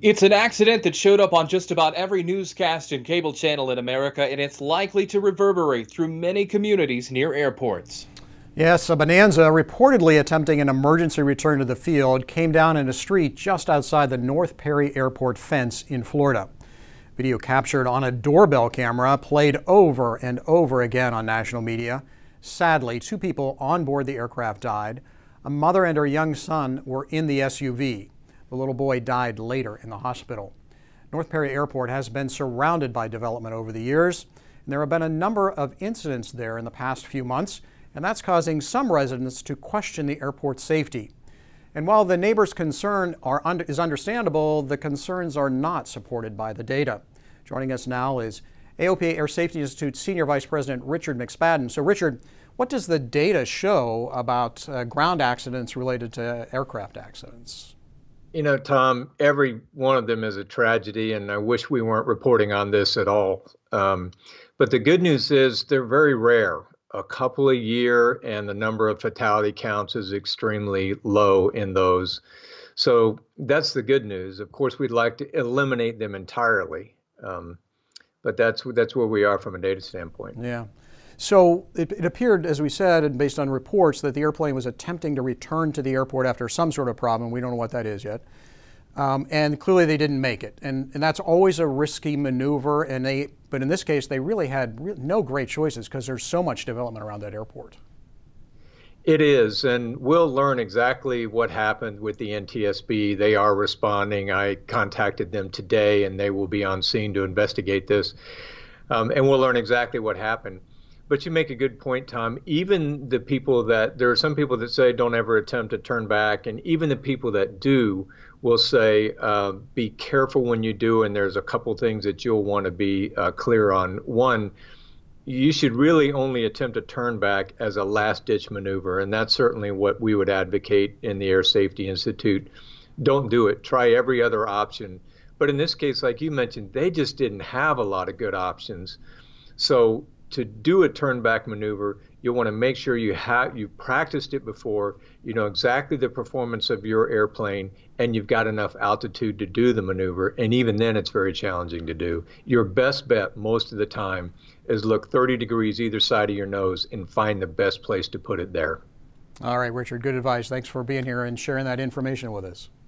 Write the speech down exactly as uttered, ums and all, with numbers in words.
It's an accident that showed up on just about every newscast and cable channel in America, and it's likely to reverberate through many communities near airports. Yes, a Bonanza reportedly attempting an emergency return to the field came down in a street just outside the North Perry Airport fence in Florida. Video captured on a doorbell camera played over and over again on national media. Sadly, two people on board the aircraft died. A mother and her young son were in the S U V. The little boy died later in the hospital. North Perry Airport has been surrounded by development over the years, and there have been a number of incidents there in the past few months, and that's causing some residents to question the airport's safety. And while the neighbors' concern are under, is understandable, the concerns are not supported by the data. Joining us now is A O P A Air Safety Institute Senior Vice President Richard McSpadden. So Richard, what does the data show about uh, ground accidents related to aircraft accidents? You know, Tom, every one of them is a tragedy, and I wish we weren't reporting on this at all. Um, but the good news is they're very rare. A couple a year, and the number of fatality counts is extremely low in those. So that's the good news. Of course, we'd like to eliminate them entirely, um, but that's that's where we are from a data standpoint. Yeah. So it, it appeared, as we said, and based on reports, that the airplane was attempting to return to the airport after some sort of problem. We don't know what that is yet. Um, and clearly they didn't make it. And, and that's always a risky maneuver. And they, but in this case, they really had re no great choices because there's so much development around that airport. It is, and we'll learn exactly what happened with the N T S B. They are responding. I contacted them today, and they will be on scene to investigate this. Um, and we'll learn exactly what happened. But you make a good point, Tom. Even the people that, there are some people that say don't ever attempt to turn back, and even the people that do will say, uh, be careful when you do, and there's a couple things that you'll want to be uh, clear on. One, you should really only attempt to turn back as a last-ditch maneuver, and that's certainly what we would advocate in the Air Safety Institute. Don't do it. Try every other option. But in this case, like you mentioned, they just didn't have a lot of good options. So to do a turn back maneuver, you'll want to make sure you have you practiced it before, you know exactly the performance of your airplane, and you've got enough altitude to do the maneuver. And even then, it's very challenging to do. Your best bet most of the time is look thirty degrees either side of your nose and find the best place to put it there. All right, Richard, good advice. Thanks for being here and sharing that information with us.